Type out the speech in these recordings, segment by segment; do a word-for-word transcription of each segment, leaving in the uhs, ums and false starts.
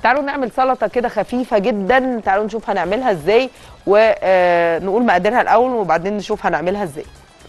تعالوا نعمل سلطه كده خفيفه جدا. تعالوا نشوف هنعملها ازاي ونقول مقاديرها الاول وبعدين نشوف هنعملها ازاي.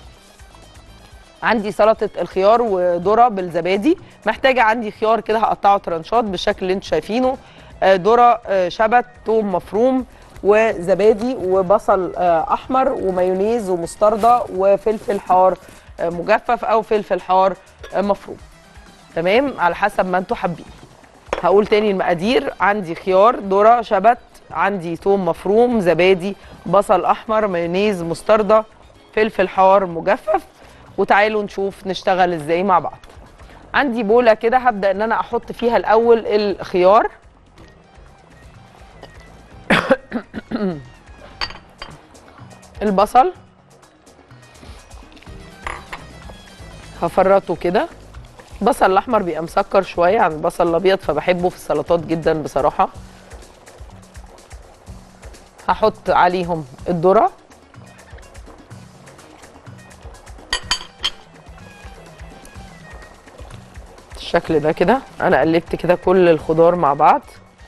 عندي سلطه الخيار وذره بالزبادي. محتاجه عندي خيار كده هقطعه ترانشات بالشكل اللي انتوا شايفينه، ذره، شبت، ثوم مفروم، وزبادي، وبصل احمر، ومايونيز، ومستردة، وفلفل حار مجفف او فلفل حار مفروم. تمام، على حسب ما انتوا حابين. هقول تاني المقادير. عندي خيار، ذره، شبت، عندي ثوم مفروم، زبادي، بصل احمر، مايونيز، مستردة، فلفل حار مجفف. وتعالوا نشوف نشتغل ازاي مع بعض. عندي بوله كده هبدا ان انا احط فيها الاول الخيار البصل هفرطه كده. البصل الاحمر بيبقى مسكر شويه عن البصل الابيض فبحبه في السلطات جدا بصراحه. هحط عليهم الذره، بالشكل ده كده. انا قلبت كده كل الخضار مع بعض.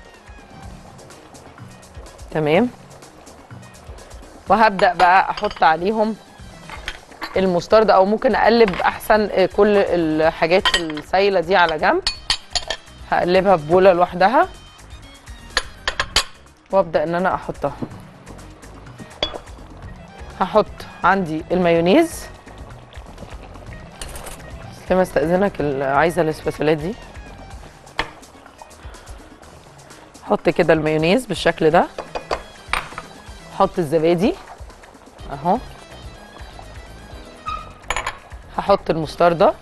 تمام، وهبدأ بقى احط عليهم المستردة، او ممكن اقلب احسن كل الحاجات السايله دي على جنب. هقلبها في بوله لوحدها وابدأ ان انا احطها. هحط عندي المايونيز. لما استأذنك عايزه الاسباتولات دي. احط كده المايونيز بالشكل ده. احط الزبادي اهو. هحط المستردة،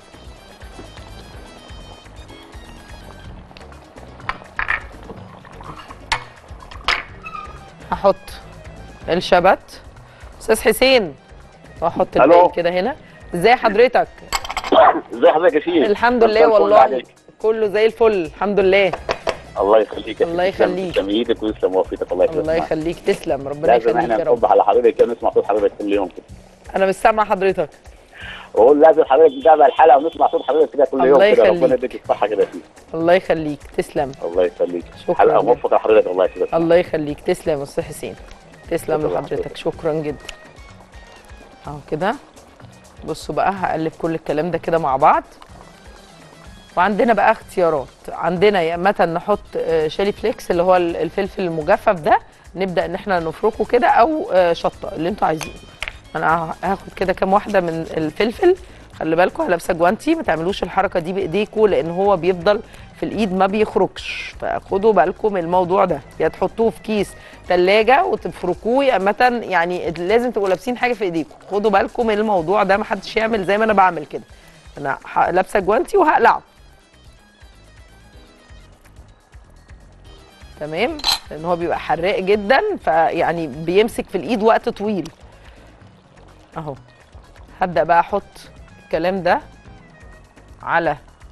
هحط الشبت استاذ حسين، واحط الباقي كده هنا. ازاي حضرتك؟ ازي حضرتك يا شيخ؟ الحمد لله والله كله زي الفل الحمد لله. الله يخليك. الله يخليك. تسلم ايدك ويسلم وفيتك. الله يخليك. الله يخليك. تسلم، ربنا يخليك يا رب. لازم احنا نصب على حضرتك كده ونسمع صوت حضرتك كل يوم كده. انا مش سامعه حضرتك. واقول لازم حضرتك تتابع الحلقه ونسمع صوت حضرتك كده كل يوم كده. ربنا يديك الصحه كده يا شيخ. الله يخليك. تسلم. الله يخليك. شكرا. حلقه موفقه لحضرتك. الله يخليك. الله يخليك. تسلم يا استاذ حسين. تسلم لحضرتك. شكرا جدا. اهو كده. بصوا بقى هقلب كل الكلام ده كده مع بعض. وعندنا بقى اختيارات. عندنا يا اما نحط شيلي فليكس اللي هو الفلفل المجفف ده، نبدا ان احنا نفركه كده، او شطه اللي انتوا عايزينه. انا هاخد كده كام واحده من الفلفل. خلي بالكم لابسه جوانتي، ما تعملوش الحركه دي بايديكم لان هو بيفضل في الايد ما بيخرجش. فخدوا بالكم من الموضوع ده. يا تحطوه في كيس ثلاجه وتفركوه، يا اما يعني لازم تبقوا لابسين حاجه في ايديكم. خدوا بالكم من الموضوع ده، ما حدش يعمل زي ما انا بعمل كده. انا لابسه جوانتي وهقلعه. تمام، لان هو بيبقى حراق جدا فيعني بيمسك في الايد وقت طويل. اهو هبدا بقى احط الكلام ده على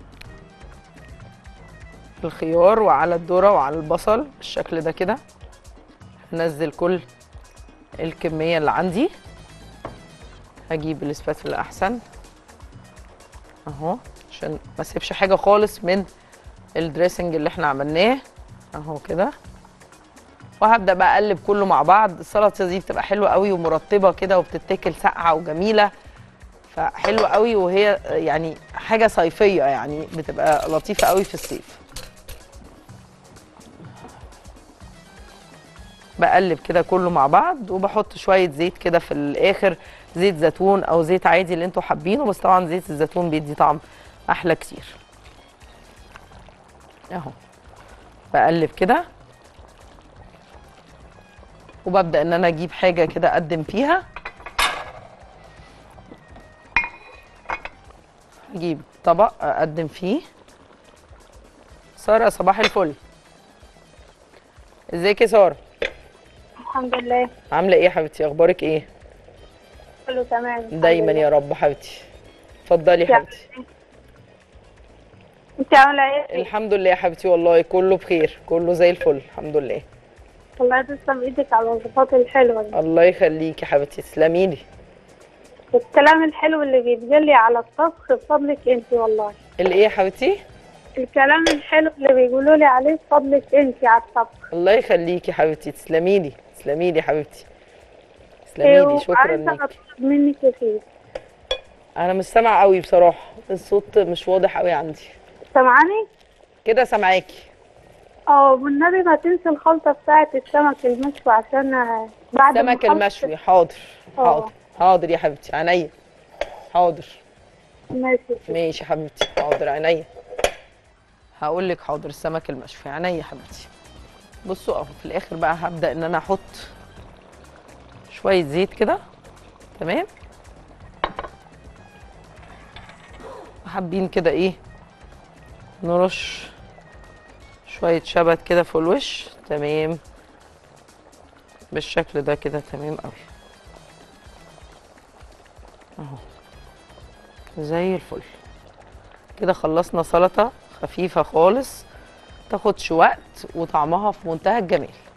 الخيار وعلى الذره وعلى البصل بالشكل ده كده. هنزل كل الكميه اللي عندي. هجيب الاسباتولا احسن اهو عشان ما اسيبش حاجه خالص من الدريسنج اللي احنا عملناه اهو كده. وهبدا بقى اقلب كله مع بعض. السلطه دي بتبقى حلوه قوي ومرطبه كده وبتتاكل ساقعه وجميله، فحلوه قوي وهي يعني حاجه صيفيه، يعني بتبقى لطيفه قوي في الصيف. بقلب كده كله مع بعض وبحط شويه زيت كده في الاخر، زيت زيتون او زيت عادي اللي انتوا حابينه، بس طبعا زيت الزيتون بيدي طعم احلى كتير. اهو بقلب كده وببدأ ان انا اجيب حاجة كده اقدم فيها. اجيب طبق اقدم فيه. سارة صباح الفل. ازيك يا سارة؟ الحمد لله. عاملة ايه يا حبيبتي؟ اخبارك ايه؟ كله تمام دايما يا رب حبيبتي. اتفضلي يا حبيبتي. انت عاملة ايه؟ الحمد لله يا حبيبتي والله كله بخير، كله زي الفل الحمد لله. والله تسلم ايدك على الوصفات الحلوه دي. الله يخليكي يا حبيبتي، تسلمي لي. والكلام الحلو اللي بيتجلي على الطبخ بفضلك انت والله. الايه يا حبيبتي؟ الكلام الحلو اللي بيقولوا لي عليه بفضلك انت على الطبخ. الله يخليكي يا حبيبتي، تسلمي لي تسلمي لي يا حبيبتي، تسلمي لي، شكرا وعايزة ليكي. اطلب منك يا سيدي. انا مش سامعه قوي بصراحه، الصوت مش واضح قوي عندي. سامعاني؟ كده سامعاكي. اه والنبي ما تنسي الخلطة بتاعة السمك المشوي عشان بعد ما السمك أخلص- المشوي حاضر. اه. حاضر حاضر يا حبيبتي، عينيا. حاضر. ماشي. ماشي يا حبيبتي، حاضر عينيا. هقول لك حاضر، السمك المشوي عينيا يا حبيبتي. بصوا اهو في الاخر بقى هبدا ان انا احط شويه زيت كده. تمام. حابين كده ايه، نرش شويه شبت كده في الوش. تمام بالشكل ده كده، تمام قوي اهو زي الفل. كده خلصنا سلطه خفيفه خالص، تاخدش وقت وطعمها في منتهى الجمال.